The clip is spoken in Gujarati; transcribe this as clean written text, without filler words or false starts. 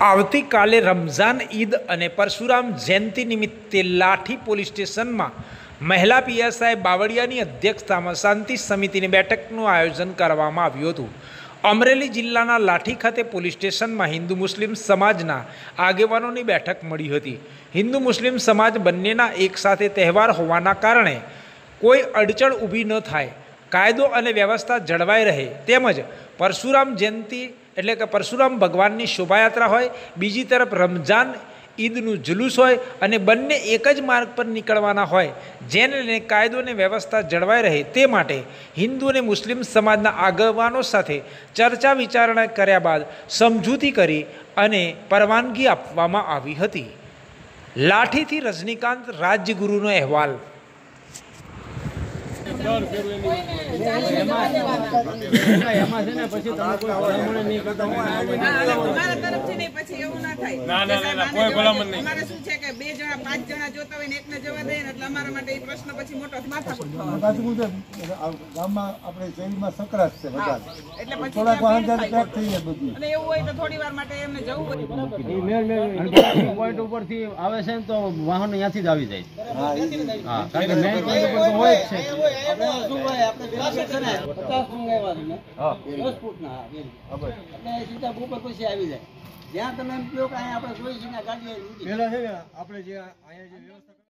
આવતીકાલે રમઝાન ઈદ અને પરશુરામ જયંતિ નિમિત્તે લાઠી પોલીસ સ્ટેશનમાં મહિલા પીએસઆઈ બાવળિયાની અધ્યક્ષતામાં શાંતિ સમિતિની બેઠકનું આયોજન કરવામાં આવ્યું હતું। અમરેલી જિલ્લાના લાઠી ખાતે પોલીસ સ્ટેશનમાં હિન્દુ મુસ્લિમ સમાજના આગેવાનોની બેઠક મળી હતી। હિન્દુ મુસ્લિમ સમાજ બંનેના એકસાથે તહેવાર હોવાના કારણે કોઈ અડચણ ઊભી ન થાય, કાયદો અને વ્યવસ્થા જળવાઈ રહે, તેમજ પરશુરામ જયંતિ એટલે કે પરશુરામ ભગવાનની શોભાયાત્રા હોય, બીજી તરફ રમઝાન ઈદનું જુલુસ હોય અને બંને એક જ માર્ગ પર નીકળવાના હોય, જેને લઈને કાયદો અને વ્યવસ્થા જળવાઈ રહે તે માટે હિન્દુ અને મુસ્લિમ સમાજના આગેવાનો સાથે ચર્ચા વિચારણા કર્યા બાદ સમજૂતી કરી અને પરવાનગી આપવામાં આવી હતી। લાઠીથી રજનીકાંત રાજ્યગુરુનો અહેવાલ। ઉપરથી આવે છે તો વાહન ત્યાંથી જ આવી જાય। હા, કારણ કે મેન પોઈન્ટ ઉપર તો હોય જ છે। જ્યાં તમે એમ કહો કે આપણે જોઈ છે ગાડી